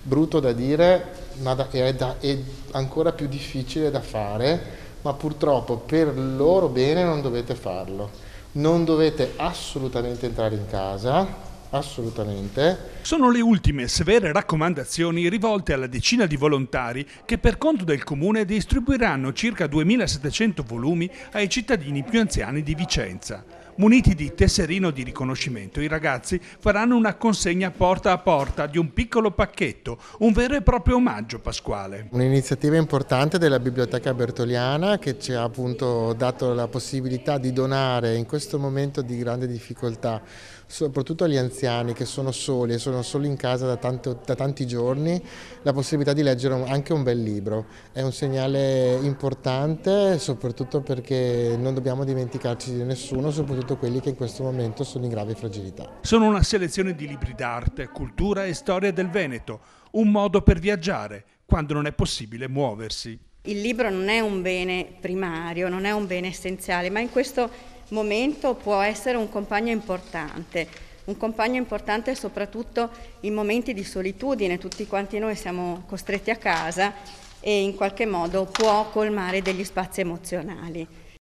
Brutto da dire, ma è ancora più difficile da fare, ma purtroppo per il loro bene non dovete farlo. Non dovete assolutamente entrare in casa, assolutamente. Sono le ultime severe raccomandazioni rivolte alla decina di volontari che per conto del comune distribuiranno circa 2700 volumi ai cittadini più anziani di Vicenza. Muniti di tesserino di riconoscimento, i ragazzi faranno una consegna porta a porta di un piccolo pacchetto, un vero e proprio omaggio pasquale. Un'iniziativa importante della Biblioteca Bertoliana che ci ha appunto dato la possibilità di donare in questo momento di grande difficoltà, soprattutto agli anziani che sono soli e sono solo in casa da tanti giorni, la possibilità di leggere anche un bel libro. È un segnale importante, soprattutto perché non dobbiamo dimenticarci di nessuno, soprattutto quelli che in questo momento sono in grave fragilità. Sono una selezione di libri d'arte, cultura e storia del Veneto, un modo per viaggiare quando non è possibile muoversi. Il libro non è un bene primario, non è un bene essenziale, ma in questo momento può essere un compagno importante soprattutto in momenti di solitudine. Tutti quanti noi siamo costretti a casa e in qualche modo può colmare degli spazi emozionali.